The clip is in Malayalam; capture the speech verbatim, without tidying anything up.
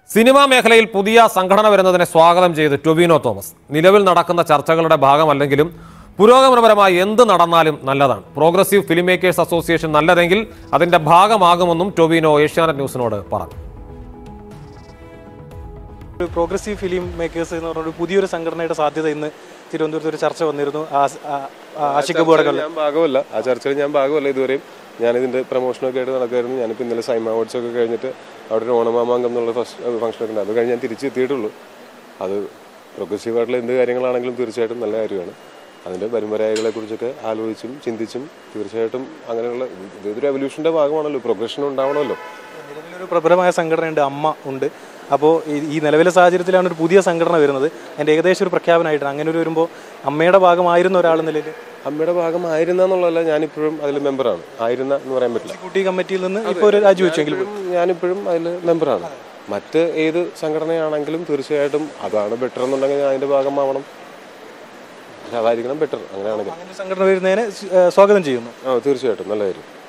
സിനിമാ മേഖലയിൽ പുതിയ സംഘടന വരുന്നതിനെ സ്വാഗതം ചെയ്ത് ടൊവിനോ തോമസ്. നിലവിൽ നടക്കുന്ന ചർച്ചകളുടെ ഭാഗമല്ലെങ്കിലും പുരോഗമനപരമായി എന്ത് നടന്നാലും നല്ലതാണ്. പ്രോഗ്രസീവ് ഫിലിം മേക്കേഴ്സ് അസോസിയേഷൻ നല്ലതെങ്കിൽ അതിന്റെ ഭാഗമാകുമെന്നും ടൊവിനോ ഏഷ്യാനെറ്റ് ന്യൂസിനോട് പറഞ്ഞു. പ്രോഗ്രസീവ് ഫിലിം മേക്കേഴ്സ് എന്ന് പറഞ്ഞ പുതിയൊരു സംഘടനയുടെ സാധ്യത ഇന്ന് തിരുവനന്തപുരത്ത് ഒരു ചർച്ച വന്നിരുന്നു. ഞാൻ ഭാഗമല്ല, ആ ചർച്ചയിൽ ഞാൻ ഭാഗമല്ല. ഇതുവരെയും ഞാനിതിൻ്റെ പ്രൊമോഷനൊക്കെ ആയിട്ട് നടക്കായിരുന്നു. ഞാനിപ്പോൾ ഇന്നലെ സൈമ അവാർഡ്സ് ഒക്കെ കഴിഞ്ഞിട്ട് അവിടെ ഒരു ഓണമാമാങ്കം എന്നുള്ള ഫസ്റ്റ് ഫംഗ്ഷനൊക്കെ ഉണ്ട്. അത് കഴിഞ്ഞ് ഞാൻ തിരിച്ച് എത്തിയിട്ടുള്ളൂ. അത് പ്രോഗ്രസീവായിട്ടുള്ള എന്ത് കാര്യങ്ങളാണെങ്കിലും തീർച്ചയായിട്ടും നല്ല കാര്യമാണ്. അതിൻ്റെ പരമ്പരായകളെ കുറിച്ചൊക്കെ ആലോചിച്ചും ചിന്തിച്ചും തീർച്ചയായിട്ടും അങ്ങനെയുള്ള ഇതൊരു എവല്യൂഷൻ്റെ ഭാഗമാണല്ലോ, പ്രോഗ്രഷൻ ഉണ്ടാവണമല്ലോ. നിലവിലൊരു പ്രബലമായ സംഘടനയുണ്ട്, അമ്മ ഉണ്ട്. അപ്പോൾ ഈ നിലവിലെ സാഹചര്യത്തിലാണ് ഒരു പുതിയ സംഘടന വരുന്നത്. എൻ്റെ ഏകദേശം ഒരു പ്രഖ്യാപനമായിട്ടാണ്. അങ്ങനെ ഒരു വരുമ്പോൾ അമ്മയുടെ ഭാഗമായിരുന്ന ഒരാൾ നിലയിൽ അമ്മയുടെ ഭാഗമായിരുന്ന എന്നുള്ളതല്ല, ഞാനിപ്പോഴും അതിൽ മെമ്പറാണ്. ആയിരുന്ന എന്ന് പറയാൻ പറ്റില്ല. എക്സിക്യൂട്ടീവ് കമ്മിറ്റിയിൽ നിന്ന് ഇപ്പോൾ ഒരു രാജിവെച്ചെങ്കിലും ഞാനിപ്പോഴും അതിൽ മെമ്പറാണ്. മറ്റ് ഏത് സംഘടനയാണെങ്കിലും തീർച്ചയായിട്ടും അതാണ് ബെറ്റർ എന്നുണ്ടെങ്കിൽ ഞാൻ അതിൻ്റെ ഭാഗമാവണം. അതായിരിക്കണം ബെറ്റർ. അങ്ങനെയാണെങ്കിൽ സംഘടന വരുന്നതിനെ സ്വാഗതം ചെയ്യുന്നു. ആ തീർച്ചയായിട്ടും നല്ല കാര്യം.